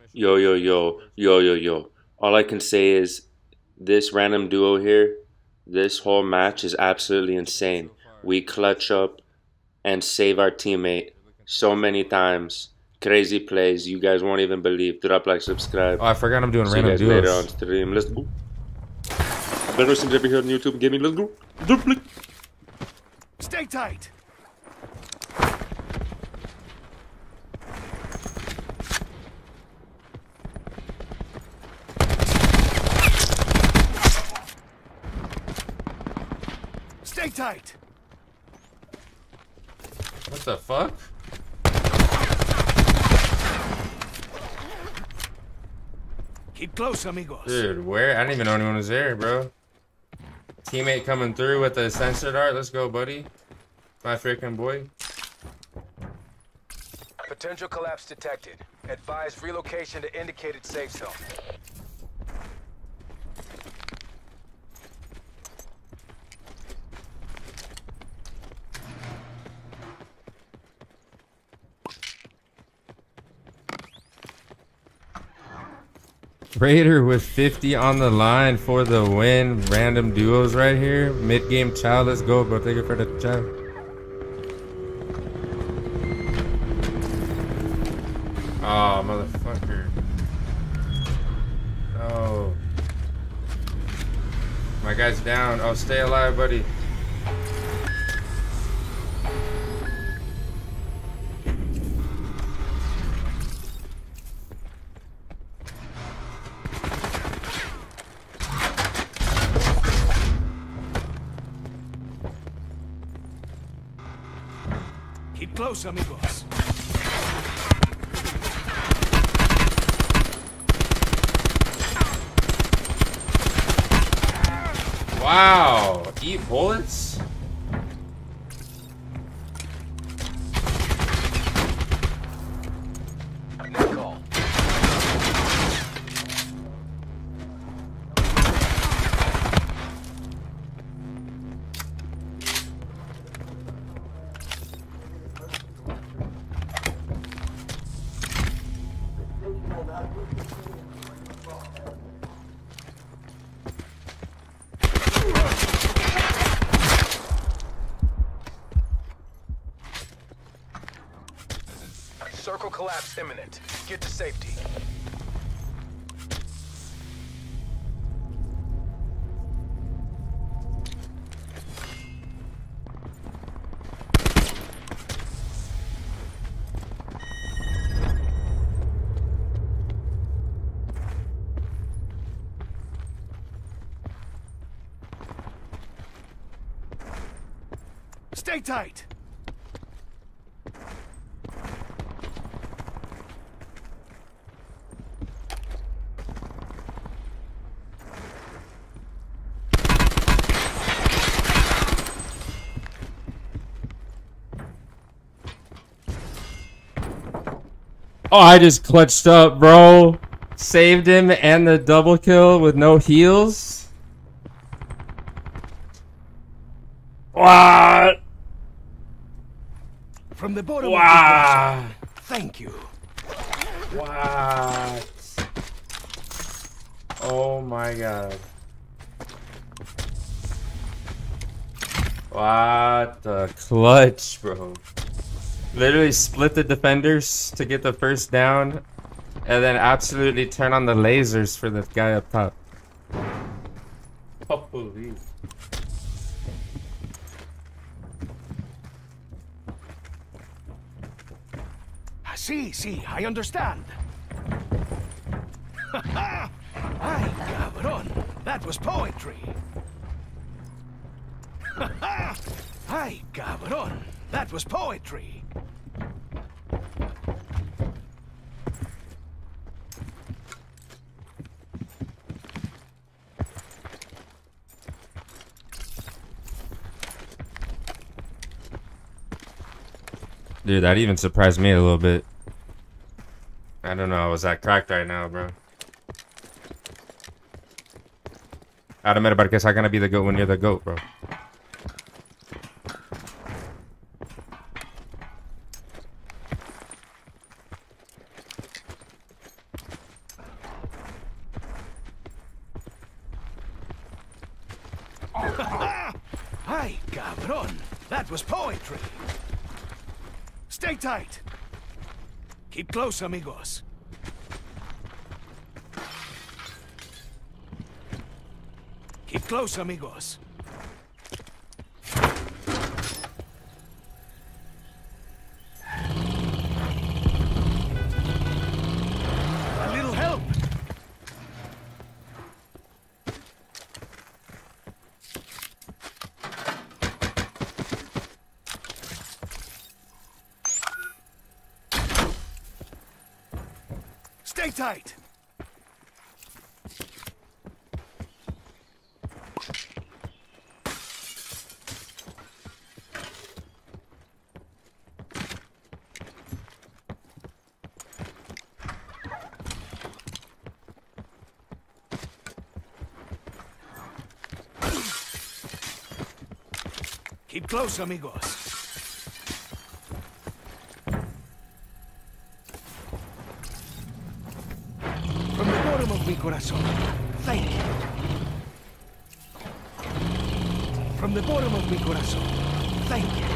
Yo, yo, yo, yo, yo, yo. All I can say is this random duo here, this whole match is absolutely insane. We clutch up and save our teammate so many times. Crazy plays you guys won't even believe. Drop like, subscribe. Oh, I forgot I'm doing See you random guys later on duos. stream. Let's go. Better listen to here on YouTube Gaming. Let's go. Stay tight. Stay tight. What the fuck? Keep close, amigos. Dude, where? I didn't even know anyone was there, bro. Teammate coming through with the sensor dart. Let's go, buddy. My freaking boy. Potential collapse detected. Advise relocation to indicated safe zone. Raider with 50 on the line for the win. Random duos right here. Mid-game chow. Let's go, bro. Take it for the chow. Oh, motherfucker. No. My guy's down. Oh, stay alive, buddy. Keep close, amigos. Wow. Eat bullets? Net call. Circle collapse imminent. Get to safety. Stay tight. Oh, I just clutched up, bro. Saved him and the double kill with no heals. What? From the bottom Wow. of the ocean. Thank you. What? Oh my god. What the clutch, bro. Literally split the defenders to get the first down, and then absolutely turn on the lasers for the guy up top. Holy. See, I understand. Ay, cabrón. That was poetry. Ay, cabrón. That was poetry. Dude, that even surprised me a little bit. I don't know, I was that cracked right now, bro. Admit about guess I'm gonna be the goat when you're the goat, bro. Ay, cabron. That was poetry. Stay tight. Keep close, amigos. Keep close, amigos. A little help. Stay tight. Keep close, amigos. From the bottom of mi corazón, thank you. From the bottom of mi corazón, thank you.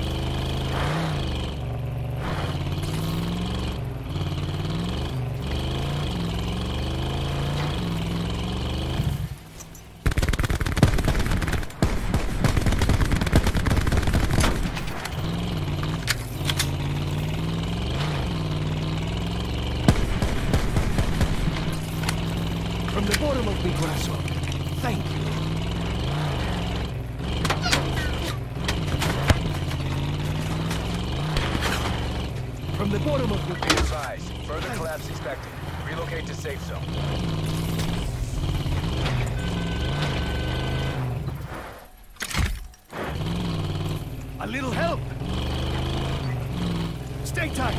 From the bottom of mi corazón, thank you. From the bottom of mi Be advised. Further collapse expected. Relocate to safe zone. A little help. Stay tight.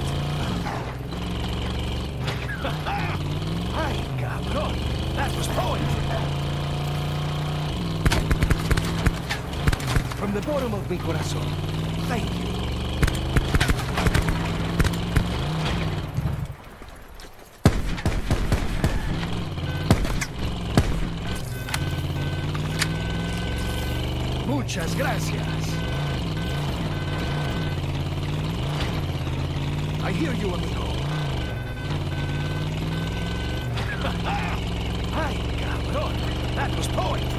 Ay, cabrón. That was poetry. From the bottom of mi corazón, thank you. Muchas gracias. I hear you, amigo. Ay, cabrón. That was poetry.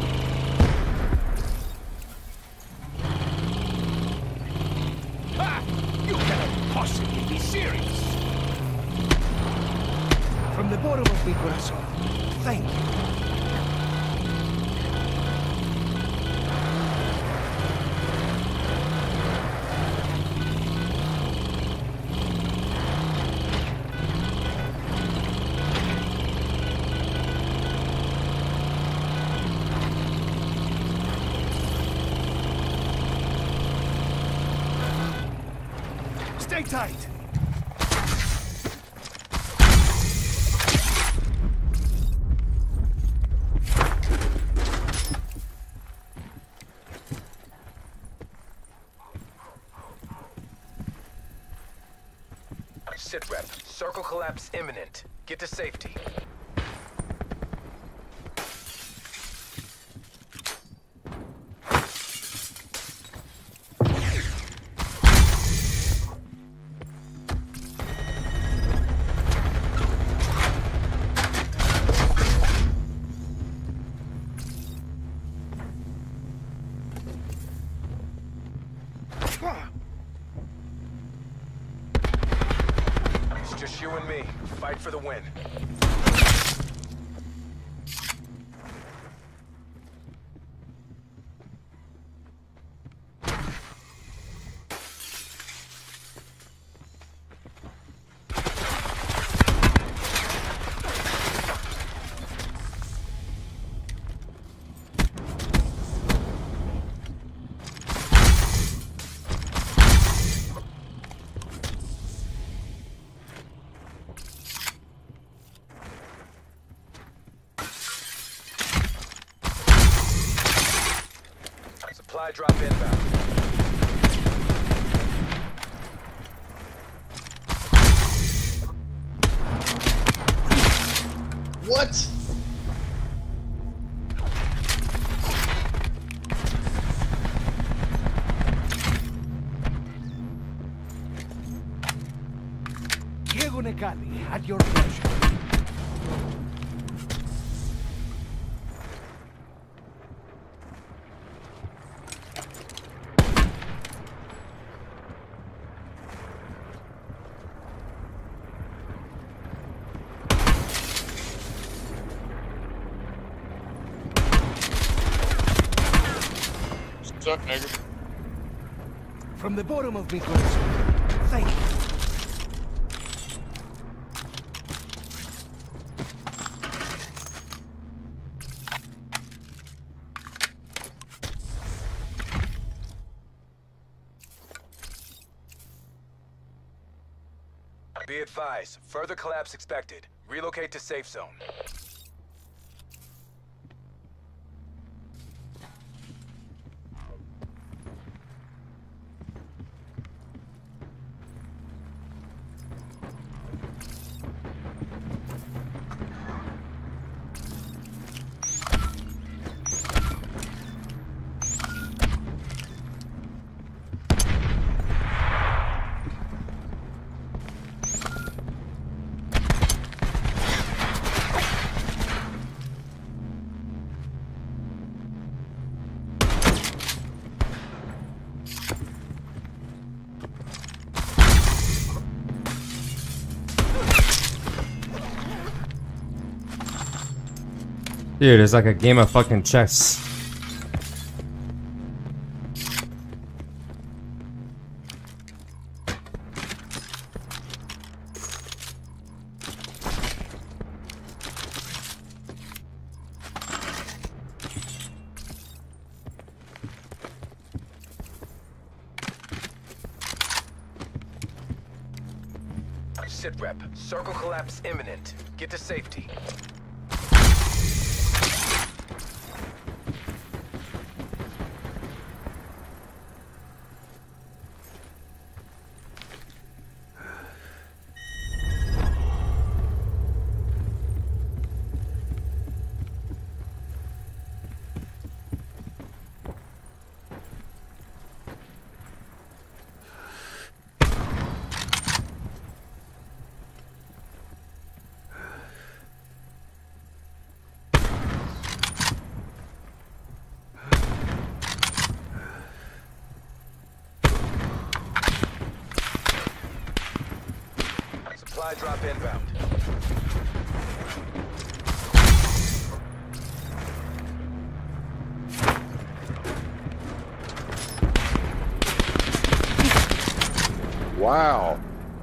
Ha! You cannot possibly be serious. From the bottom of mi corazón, thank you. Stay tight. Sit rep. Circle collapse imminent. Get to safety. It's just you and me. Fight for the win. Supply drop inbound. What? Kali, at your pleasure. What's up, nigga? From the bottom of my corazon. Thank you. Be advised, further collapse expected. Relocate to safe zone. Dude, it's like a game of fucking chess. Sit rep. Circle collapse imminent. Get to safety. Supply drop inbound. Wow.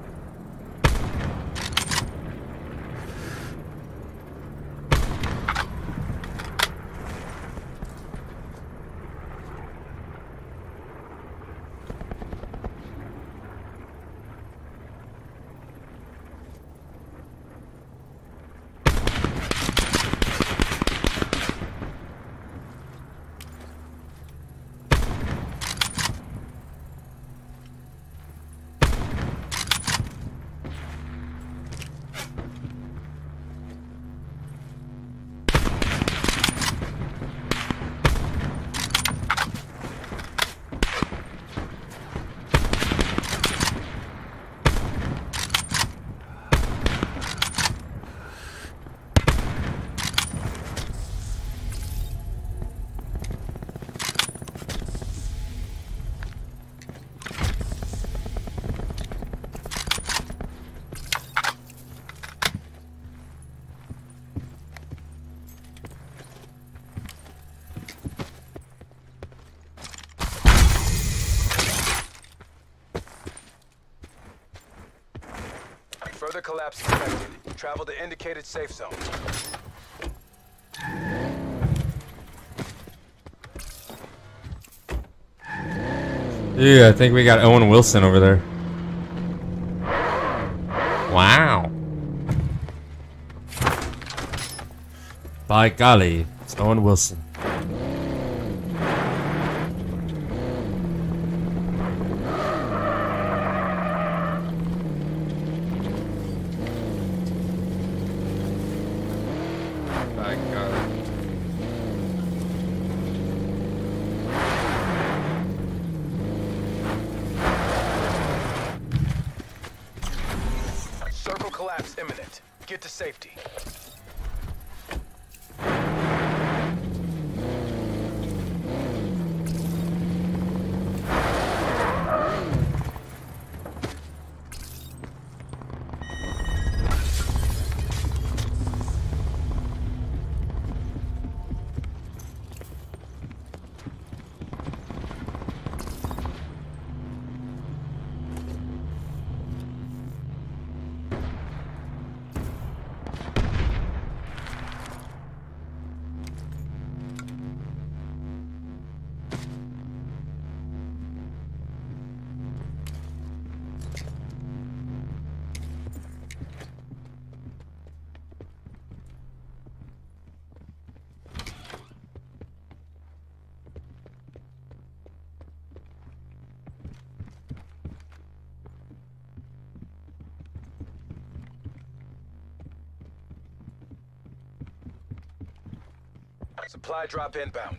Further collapse expected. Travel to indicated safe zone. Dude, I think we got Owen Wilson over there. Wow. By golly, it's Owen Wilson. By golly. Circle collapse. collapse imminent. Get to safety. Supply drop inbound.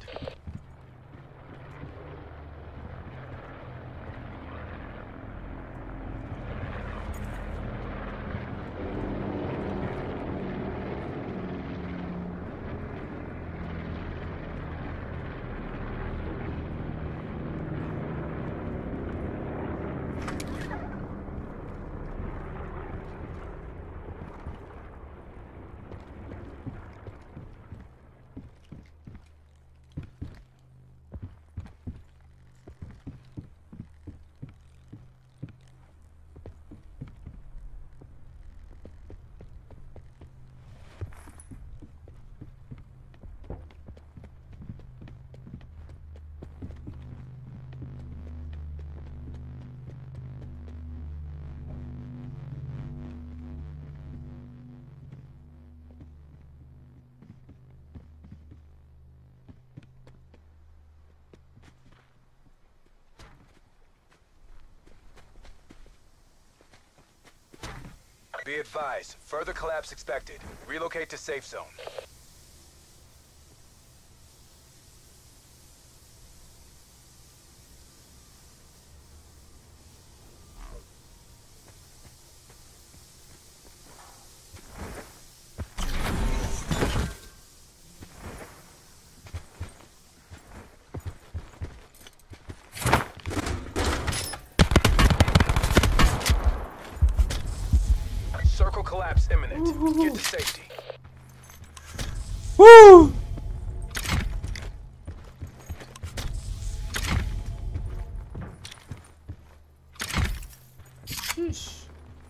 Be advised, further collapse expected. Relocate to safe zone. Circle collapse imminent. Get to safety. Woo! Sheesh.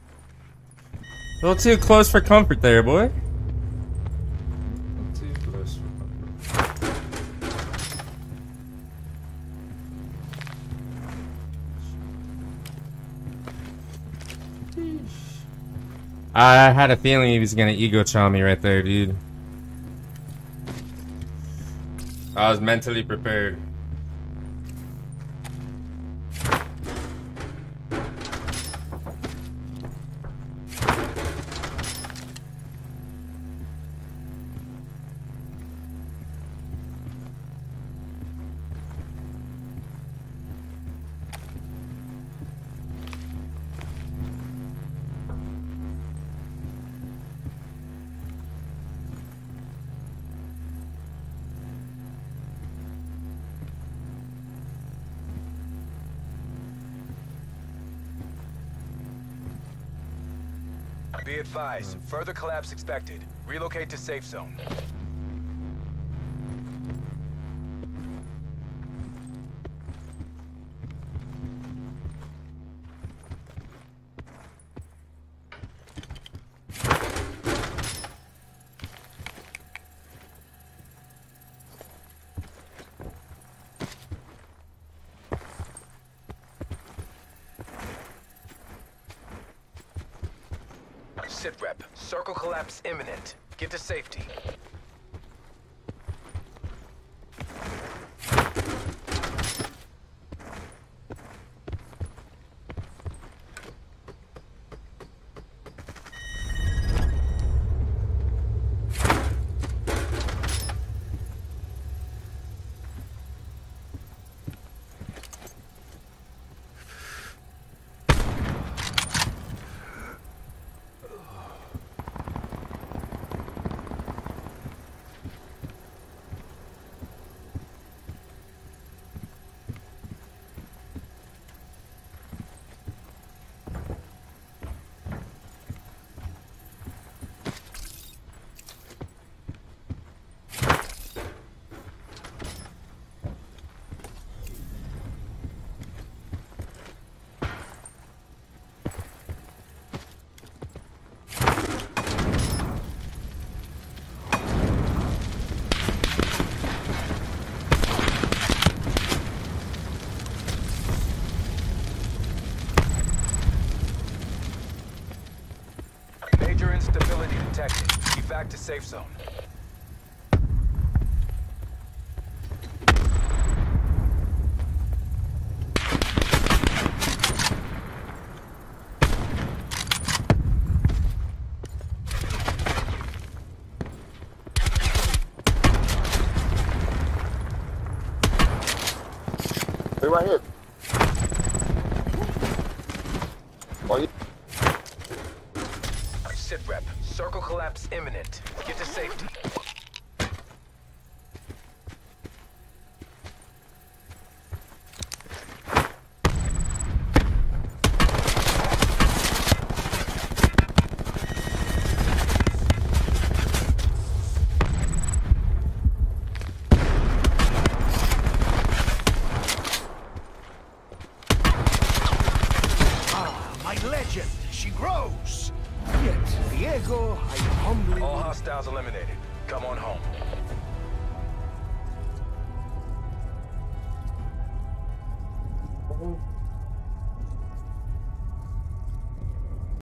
A little too close for comfort there, boy. Too close for comfort. I had a feeling he was gonna ego chow me right there, dude. I was mentally prepared. Be advised, further collapse expected. Relocate to safe zone. Sit rep. Circle collapse imminent. Get to safety. detected. Evac to safe zone. They're right here. Oh, yeah. Sit rep. Circle collapse imminent. Get to safety. My legend, she grows. Yet, Diego, I humbly... All hostiles eliminated. Come on home.